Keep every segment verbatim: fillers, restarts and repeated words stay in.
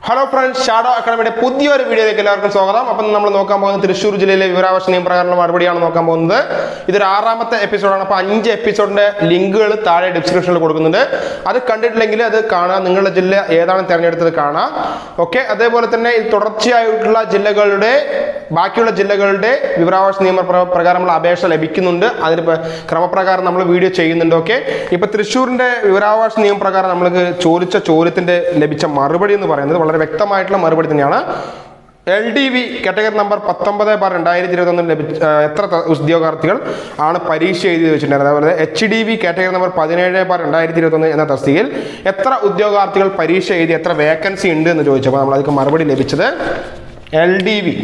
Hello friends, Shadow Academy പുതിയൊരു വീഡിയോയിലേക്ക് എല്ലാവർക്കും സ്വാഗതം. അപ്പോൾ നമ്മൾ നോക്കാൻ പോകുന്നത് തൃശ്ശൂർ ജില്ലയിലെ വിവരാവകാശ നിയമപ്രകാരമുള്ള മറുപടിയാണ് നോക്കാൻ പോകുന്നത്. ഇതൊരു ആറാമത്തെ എപ്പിസോഡാണ്. അപ്പോൾ അഞ്ച് എപ്പിസോഡിന്റെ ലിങ്കുകൾ താഴെ ഡിസ്ക്രിപ്ഷനിൽ കൊടുക്കുന്നുണ്ട്. അത് കണ്ടിട്ടില്ലെങ്കിൽ അത് കാണാം. നിങ്ങളുടെ ജില്ല ഏതാണ് തിരഞ്ഞെടുത്തത് കാണാം. ഓക്കെ, അതേപോലെ തന്നെ തുടർച്ചയായിട്ടുള്ള ജില്ലകളുടെ ബാക്കിയുള്ള ജില്ലകളുടെ വിവരാവകാശ നിയമപ്രകാരമുള്ള അപേക്ഷ ലഭിക്കുന്നുണ്ട്. അതിന് ക്രമപ്രകാരം നമ്മൾ വീഡിയോ ചെയ്യുന്നുണ്ട്. ഓക്കെ, ഇപ്പോൾ തൃശ്ശൂരിന്റെ വിവരാവകാശ നിയമപ്രകാരം നമ്മൾക്ക് ചോദിച്ച ചോദ്യത്തിന്റെ ലഭിച്ച മറുപടി എന്ന് പറയുന്നത് വളരെ വ്യക്തമായിട്ടുള്ള മറുപടി തന്നെയാണ്. L D V category number പത്തൊമ്പത് ബാർ രണ്ടായിരത്തി ഇരുപത്തി ഒന്നിൽ ലഭിച്ച എത്ര ഉദ്യോഗാർത്ഥികൾ ആണ് പരീക്ഷ എഴുതി വെച്ചിട്ടുണ്ടായിരുന്നത്. അതുപോലെ H D V category number പതിനേഴ് ബാർ രണ്ടായിരത്തി ഇരുപത്തി ഒന്ന് എന്ന തസ്തികയിൽ എത്ര ഉദ്യോഗാർത്ഥികൾ പരീക്ഷ എഴുതി എത്ര വേക്കൻസി ഉണ്ട് എന്ന് ചോദിച്ചപ്പോൾ നമ്മൾ അതിന് മറുപടി ലഭിച്ചത് L D V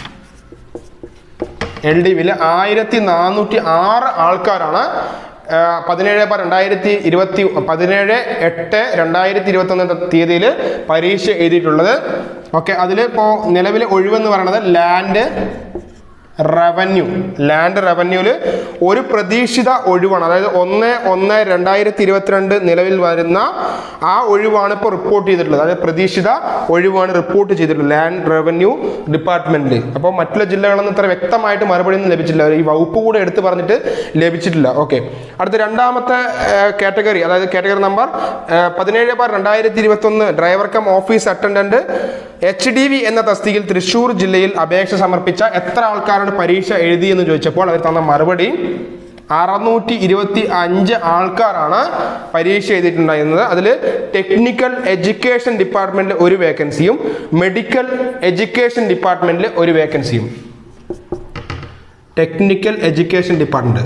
L D വിയിൽ ആയിരത്തി നാനൂറ്റി ആറ് ആൾക്കാരാണ് പതിനേഴ് ബാർ രണ്ടായിരത്തി ഇരുപത്തി പതിനേഴ് എട്ട് രണ്ടായിരത്തി ഇരുപത്തി ഒന്ന് തീയതിയിൽ പരീക്ഷ എഴുതിയിട്ടുള്ളത്. ഓക്കെ, അതിൽ ഇപ്പോൾ നിലവിലെ ഒഴിവെന്ന് പറയുന്നത് ലാൻഡ് റവന്യൂ ലാൻഡ് റവന്യൂല് ഒരു പ്രതീക്ഷിത ഒഴിവാണ്. അതായത് ഒന്ന് ഒന്ന് രണ്ടായിരത്തി ഇരുപത്തിരണ്ട് നിലവിൽ വരുന്ന ആ ഒഴിവാണ് ഇപ്പോൾ റിപ്പോർട്ട് ചെയ്തിട്ടുള്ളത്. അതായത് പ്രതീക്ഷിത ഒഴിവാണ് റിപ്പോർട്ട് ചെയ്തിട്ടുള്ളത് ലാൻഡ് റവന്യൂ ഡിപ്പാർട്ട്മെന്റിൽ. അപ്പോൾ മറ്റുള്ള ജില്ലകളൊന്നും ഇത്ര വ്യക്തമായിട്ട് മറുപടി ഒന്നും ലഭിച്ചില്ല. ഈ വകുപ്പ് കൂടെ എടുത്ത് പറഞ്ഞിട്ട് ലഭിച്ചിട്ടില്ല. ഓക്കെ, അടുത്ത രണ്ടാമത്തെ കാറ്റഗറി, അതായത് കാറ്റഗറി നമ്പർ പതിനേഴ് ബാർ രണ്ടായിരത്തി ഇരുപത്തി ഒന്ന് driver cum office attendant H D V എന്ന തസ്തികയിൽ തൃശ്ശൂർ ജില്ലയിൽ അപേക്ഷ സമർപ്പിച്ച എത്ര ആൾക്കാരാണ് പരീക്ഷ എഴുതി എന്ന് ചോദിച്ചപ്പോൾ അവർ തന്ന മറുപടി അറുന്നൂറ്റി ഇരുപത്തി അഞ്ച് ആൾക്കാരാണ് പരീക്ഷ എഴുതിയിട്ടുണ്ടായിരുന്നത്. അതിൽ ടെക്നിക്കൽ എഡ്യൂക്കേഷൻ ഡിപ്പാർട്ട്മെന്റിൽ ഒരു വേക്കൻസിയും മെഡിക്കൽ എഡ്യൂക്കേഷൻ ഡിപ്പാർട്ട്മെന്റിൽ ഒരു വേക്കൻസിയും ടെക്നിക്കൽ എഡ്യൂക്കേഷൻ ഡിപ്പാർട്ട്മെന്റ്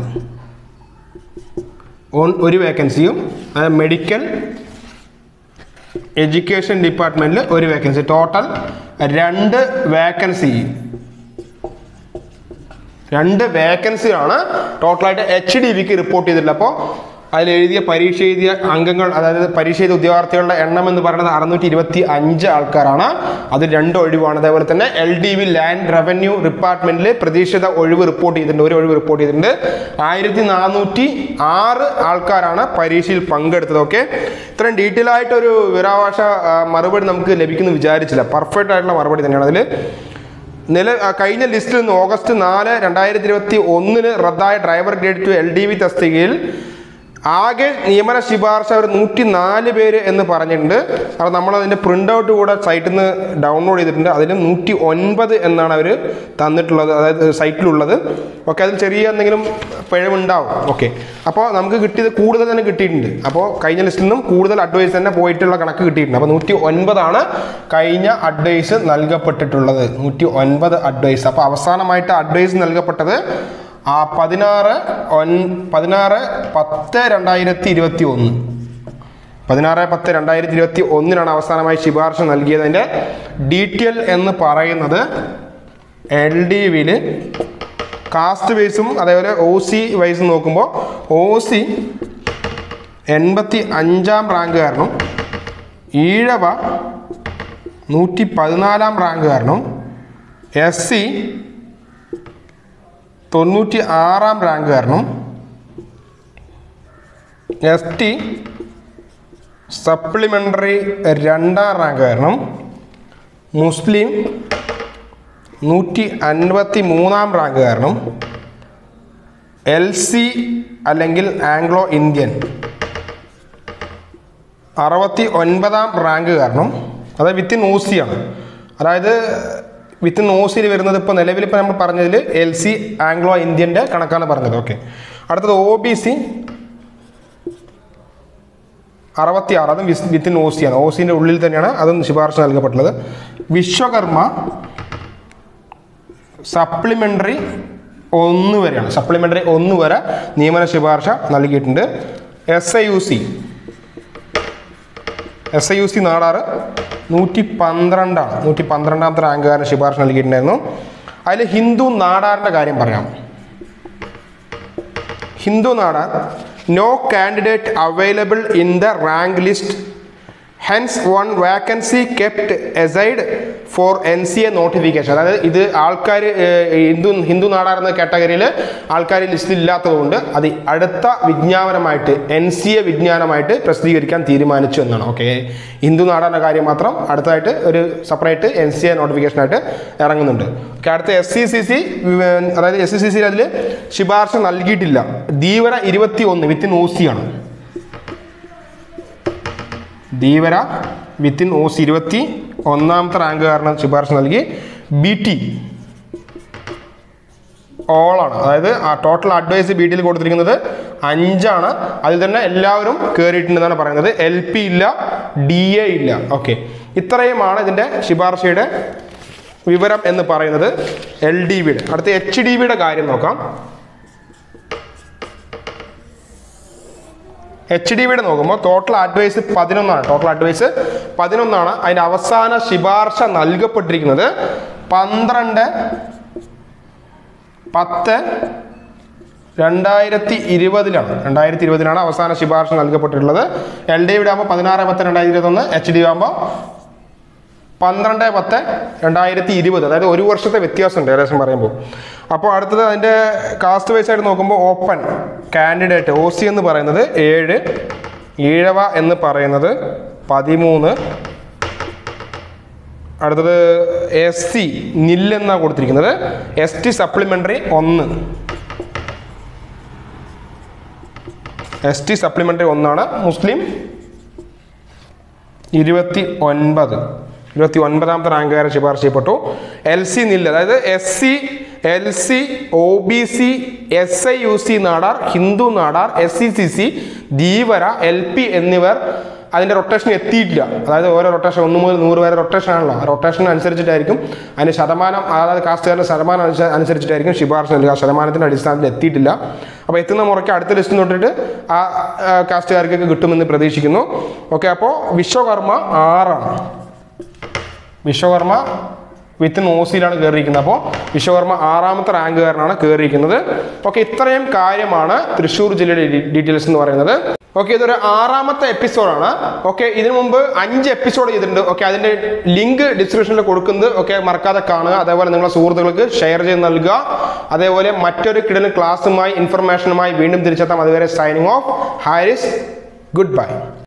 ഒരു വേക്കൻസിയും മെഡിക്കൽ എഡ്യൂക്കേഷൻ ഡിപ്പാർട്ട്മെന്റിൽ ഒരു വേക്കൻസി, ടോട്ടൽ രണ്ട് വേക്കൻസി രണ്ട് വേക്കൻസിയാണ് ടോട്ടലായിട്ട് എച്ച് ഡി വിക്ക് റിപ്പോർട്ട് ചെയ്തിട്ടുള്ളത്. അപ്പോൾ അതിൽ എഴുതിയ പരീക്ഷ എഴുതിയ അംഗങ്ങൾ, അതായത് പരീക്ഷ എഴുതിയ ഉദ്യോഗാർത്ഥികളുടെ എണ്ണം എന്ന് പറയുന്നത് അറുന്നൂറ്റി ഇരുപത്തി അഞ്ച് ആൾക്കാരാണ്. അത് രണ്ട് ഒഴിവാണ്. അതേപോലെ തന്നെ L D V land revenue ഡിപ്പാർട്ട്മെന്റിൽ പ്രതീക്ഷിത ഒഴിവ് റിപ്പോർട്ട് ചെയ്തിട്ടുണ്ട് ഒരു ഒഴിവ് റിപ്പോർട്ട് ചെയ്തിട്ടുണ്ട് ആയിരത്തി നാനൂറ്റി ആറ് ആൾക്കാരാണ് പരീക്ഷയിൽ പങ്കെടുത്തത്. ഓക്കെ, ഇത്രയും ഡീറ്റെയിൽ ആയിട്ടൊരു വിവരാവകാശ മറുപടി നമുക്ക് ലഭിക്കുമെന്ന് വിചാരിച്ചില്ല. പെർഫെക്റ്റ് ആയിട്ടുള്ള മറുപടി തന്നെയാണ്. അതിൽ നില കഴിഞ്ഞ ലിസ്റ്റിൽ നിന്ന് ഓഗസ്റ്റ് നാല് രണ്ടായിരത്തി ഇരുപത്തി ഒന്നിന് റദ്ദായ driver grade two L D V തസ്തികയിൽ ആകെ നിയമന ശുപാർശ ഒരു നൂറ്റി നാല് പേര് എന്ന് പറഞ്ഞിട്ടുണ്ട്. അത് നമ്മളതിൻ്റെ പ്രിൻ്റ് ഔട്ട് കൂടെ സൈറ്റിൽ നിന്ന് ഡൗൺലോഡ് ചെയ്തിട്ടുണ്ട്. അതിൽ നൂറ്റി ഒൻപത് എന്നാണ് അവർ തന്നിട്ടുള്ളത്, അതായത് സൈറ്റിലുള്ളത്. ഓക്കെ, അതിൽ ചെറിയ എന്തെങ്കിലും പിഴവുണ്ടാവും. ഓക്കെ, അപ്പോൾ നമുക്ക് കിട്ടിയത് കൂടുതൽ തന്നെ കിട്ടിയിട്ടുണ്ട്. അപ്പോൾ കഴിഞ്ഞ ലിസ്റ്റിൽ നിന്നും കൂടുതൽ അഡ്വൈസ് തന്നെ പോയിട്ടുള്ള കണക്ക് കിട്ടിയിട്ടുണ്ട്. അപ്പോൾ നൂറ്റി ഒൻപതാണ് കഴിഞ്ഞ അഡ്വൈസ് നൽകപ്പെട്ടിട്ടുള്ളത്. നൂറ്റി ഒൻപത് അഡ്വൈസ്. അപ്പോൾ അവസാനമായിട്ട് അഡ്വൈസ് നൽകപ്പെട്ടത് ആ പതിനാറ് ഒൻ പതിനാറ് പത്ത് രണ്ടായിരത്തി ഇരുപത്തി ഒന്ന് പതിനാറ് പത്ത് രണ്ടായിരത്തി ഇരുപത്തി ഒന്നിനാണ് അവസാനമായി ശുപാർശ നൽകിയത്. അതിൻ്റെ ഡീറ്റെയിൽ എന്ന് പറയുന്നത് എൽ ഡി വിയിൽ കാസ്റ്റ് വൈസും അതേപോലെ ഒ സി വൈസും നോക്കുമ്പോൾ ഒ സി എൺപത്തി അഞ്ചാം റാങ്കുകാരനും ഈഴവ നൂറ്റി പതിനാലാം റാങ്കുകാരനും എസ് സി തൊണ്ണൂറ്റി ആറാം റാങ്കുകാരനും എസ് ടി സപ്ലിമെൻ്ററി രണ്ടാം റാങ്കുകാരനും മുസ്ലിം നൂറ്റി അൻപത്തി മൂന്നാം റാങ്കുകാരനും എൽ സി അല്ലെങ്കിൽ ആംഗ്ലോ ഇന്ത്യൻ അറുപത്തി ഒൻപതാം റാങ്കുകാരനും, അതായത് വിത്തിൻ ഒ സി ആണ്. അതായത് വിത്തിൻ ഒ സിയിൽ വരുന്നത് ഇപ്പോൾ നിലവിൽ ഇപ്പോൾ നമ്മൾ പറഞ്ഞതിൽ എൽ സി ആംഗ്ലോ ഇന്ത്യൻ്റെ കണക്കാണ് പറഞ്ഞത്. ഓക്കെ, അടുത്തത് ഒ ബി സി അറുപത്തി ആറ്, അതും വിത്തിൻ ഒ സി ആണ്. ഒ സിൻ്റെ ഉള്ളിൽ തന്നെയാണ് അതും ശുപാർശ നൽകപ്പെട്ടുള്ളത്. വിശ്വകർമ്മ സപ്ലിമെൻ്ററി ഒന്ന് വരെയാണ് സപ്ലിമെൻ്ററി ഒന്ന് വരെ നിയമന ശുപാർശ നൽകിയിട്ടുണ്ട്. S I U C S I U C Nadar നൂറ്റി പന്ത്രണ്ടാണ് നൂറ്റി പന്ത്രണ്ടാമത്തെ റാങ്കുകാരന് ശുപാർശ നൽകിയിട്ടുണ്ടായിരുന്നു. അതിൽ ഹിന്ദു നാടാറിൻ്റെ കാര്യം പറയാം. Hindu Nadar, no candidate available in the rank list Hence, one vacancy kept aside for N C A notification. അതായത് ഇത് ആൾക്കാർ ഹിന്ദു ഹിന്ദു നാടാർന്ന കാറ്റഗറിയിൽ ആൾക്കാർ ലിസ്റ്റിൽ ഇല്ലാത്തതുകൊണ്ട് അത് അടുത്ത വിജ്ഞാപനമായിട്ട് എൻ സി എ വിജ്ഞാനമായിട്ട് പ്രസിദ്ധീകരിക്കാൻ തീരുമാനിച്ചു എന്നാണ്. ഓക്കെ, ഹിന്ദു നാടാറിൻ്റെ കാര്യം മാത്രം അടുത്തായിട്ട് ഒരു സെപ്പറേറ്റ് എൻ സി എ നോട്ടിഫിക്കേഷനായിട്ട് ഇറങ്ങുന്നുണ്ട്. ഓക്കെ, അടുത്ത എസ് സി സി സി അതായത് എസ് സി സി സിയിൽ അതിൽ ശുപാർശ നൽകിയിട്ടില്ല. ധീവര ഇരുപത്തി ഒന്ന് വിത്തിൻ ഒ സി ആണ്. ധീവര വിത്തിൻ ഒ സി ഇരുപത്തി ഒന്നാമത്തെ റാങ്ക് കാരണം ശുപാർശ നൽകി. ബി ടി ഓളാണ്, അതായത് ആ ടോട്ടൽ അഡ്വൈസ് ബി ടിയിൽ കൊടുത്തിരിക്കുന്നത് അഞ്ചാണ്. അതിൽ തന്നെ എല്ലാവരും കയറിയിട്ടുണ്ടെന്നാണ് പറയുന്നത്. എൽ പി ഇല്ല, ഡി എ ഇല്ല. ഓക്കെ, ഇത്രയുമാണ് ഇതിൻ്റെ ശുപാർശയുടെ വിവരം എന്ന് പറയുന്നത് എൽ ഡി ബിയുടെ. അടുത്ത എച്ച് ഡി ബിയുടെ കാര്യം നോക്കാം. എച്ച് ഡി ബിയുടെ നോക്കുമ്പോൾ ടോട്ടൽ അഡ്വൈസ് പതിനൊന്നാണ്. ടോട്ടൽ അഡ്വൈസ് പതിനൊന്നാണ്. അതിൻ്റെ അവസാന ശുപാർശ നൽകപ്പെട്ടിരിക്കുന്നത് പന്ത്രണ്ട് പത്ത് രണ്ടായിരത്തി ഇരുപതിലാണ്. രണ്ടായിരത്തി ഇരുപതിലാണ് അവസാന ശുപാർശ നൽകപ്പെട്ടിട്ടുള്ളത്. എൽ ഡി ബിയുടെ ആകുമ്പോൾ പതിനാറ് പത്ത് രണ്ടായിരത്തി ഇരുപത്തൊന്ന്, എച്ച് ഡി ആകുമ്പോൾ പന്ത്രണ്ട് പത്ത് രണ്ടായിരത്തി ഇരുപത്. അതായത് ഒരു വർഷത്തെ വ്യത്യാസമുണ്ട് ഏകദേശം പറയുമ്പോൾ. അപ്പോൾ അടുത്തത് അതിൻ്റെ കാസ്റ്റ് വൈസ് ആയിട്ട് നോക്കുമ്പോൾ ഓപ്പൺ കാൻഡിഡേറ്റ് ഒ സി എന്ന് പറയുന്നത് ഏഴ്, ഈഴവ എന്ന് പറയുന്നത് പതിമൂന്ന്. അടുത്തത് എസ് സി നില്ലെന്നാണ് കൊടുത്തിരിക്കുന്നത്. എസ് ടി സപ്ലിമെൻ്ററി ഒന്ന്, എസ് ടി സപ്ലിമെൻ്ററി ഒന്നാണ്. മുസ്ലിം ഇരുപത്തി ഒൻപത് ഇരുപത്തി ഒൻപതാമത്തെ റാങ്കുകാരൻ ശുപാർശ ചെയ്യപ്പെട്ടു. എൽ സി നില്ല, അതായത് S C L C O B C S I U C Nadar, Hindu Nadar, S C C C, Dheevara, L P എന്നിവർ അതിൻ്റെ റൊട്ടേഷൻ എത്തിയിട്ടില്ല. അതായത് ഓരോ റൊട്ടേഷൻ ഒന്ന് മുതൽ നൂറ് വരെ റൊട്ടേഷൻ ആണല്ലോ. ആ റൊട്ടേഷൻ അനുസരിച്ചിട്ടായിരിക്കും അതിൻ്റെ ശതമാനം, അതായത് കാസ്റ്റുകാരുടെ ശതമാനം അനുസരിച്ചിട്ടായിരിക്കും ശുപാർശ നൽകുക. ആ ശതമാനത്തിൻ്റെ അടിസ്ഥാനത്തിൽ എത്തിയിട്ടില്ല. അപ്പോൾ എത്തുന്ന മുറയ്ക്ക് അടുത്ത ലിസ്റ്റ് തൊട്ടിട്ട് ആ കാസ്റ്റുകാർക്കൊക്കെ കിട്ടുമെന്ന് പ്രതീക്ഷിക്കുന്നു. ഓക്കെ, അപ്പോൾ വിശ്വകർമ്മ ആറാണ്. വിശ്വകർമ്മ വിത്തിൻ ഒ സിയിലാണ് കയറിയിരിക്കുന്നത്. അപ്പോൾ വിശ്വകർമ്മ ആറാമത്തെ റാങ്കുകാരനാണ് കയറിയിരിക്കുന്നത്. ഓക്കെ, ഇത്രയും കാര്യമാണ് തൃശ്ശൂർ ജില്ലയുടെ ഡീറ്റെയിൽസ് എന്ന് പറയുന്നത്. ഓക്കെ, ഇതൊരു ആറാമത്തെ എപ്പിസോഡാണ്. ഓക്കെ, ഇതിനു മുമ്പ് അഞ്ച് എപ്പിസോഡ് ചെയ്തിട്ടുണ്ട്. ഓക്കെ, അതിൻ്റെ ലിങ്ക് ഡിസ്ക്രിപ്ഷനിൽ കൊടുക്കുന്നത്. ഓക്കെ, മറക്കാതെ കാണുക. അതേപോലെ നിങ്ങളുടെ സുഹൃത്തുക്കൾക്ക് ഷെയർ ചെയ്ത് നൽകുക. അതേപോലെ മറ്റൊരു കിടന്ന ക്ലാസ്സുമായി ഇൻഫർമേഷനുമായി വീണ്ടും തിരിച്ചെത്താം. അതുവരെ signing off Haris. Good by.